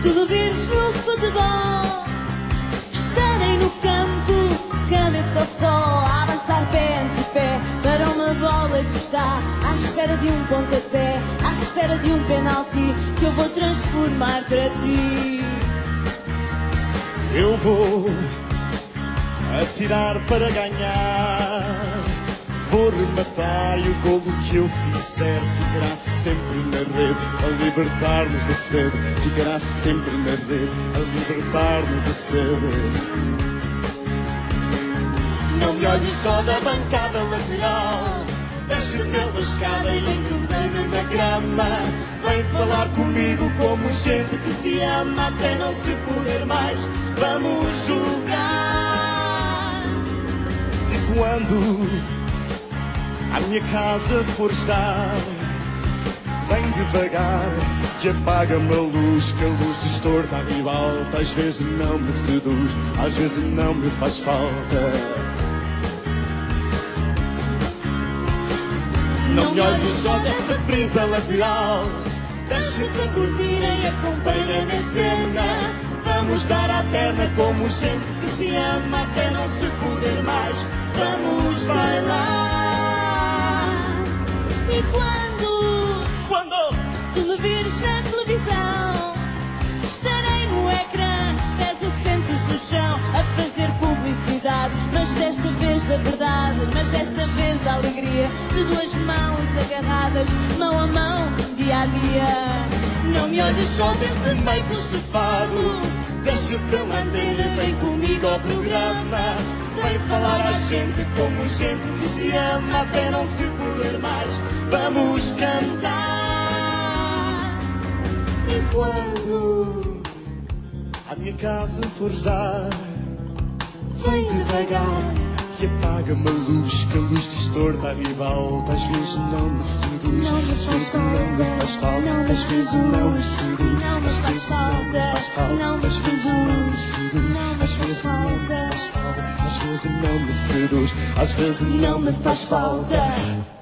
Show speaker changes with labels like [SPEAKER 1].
[SPEAKER 1] tudo vires no futebol. Estarem no campo, cabeça ao sol, a avançar pé ante pé para uma bola que está à espera de um pontapé, à espera de um penalti que eu vou transformar para ti.
[SPEAKER 2] Eu vou atirar para ganhar, vou rematar e o golo que eu fizer ficará sempre na rede, a libertar-nos da sede. Ficará sempre na rede, a libertar-nos da sede. Não me olhes só da bancada lateral, desce pela escada e engrudando na grama. Vem falar comigo como gente que se ama até não se poder mais. Vamos jogar. E quando a minha casa for estar, vem devagar que apaga-me a luz, que a luz distorta a ribalta. Às vezes não me seduz, às vezes não me faz falta. Não me olhes só dessa brisa lateral, deixa-te curtir e acompanha-me a cena. Vamos dar à perna como gente que se ama até não se poder mais. Vamos bailar.
[SPEAKER 1] E quando tu me vires na televisão, estarei no ecrã, pés assentos no chão, a fazer publicidade, mas desta vez da verdade, mas desta vez da alegria, de duas mãos agarradas, mão a mão, dia a dia.
[SPEAKER 2] Não me olhes só desse meio estufado, deixa pela antena, vem comigo ao programa. Vem falar à gente como gente que se ama até não se poder mais. Vamos cantar. E quando a minha casa for dar, vem devagar e apaga-me a luz, que a luz distorta a ribalta. Às vezes não me seduz, às vezes não me faz falta, às vezes não me seduz, às vezes não me faz falta, às vezes não me seduz, às vezes não me faz falta, às vezes não me seduz, às vezes não me faz falta.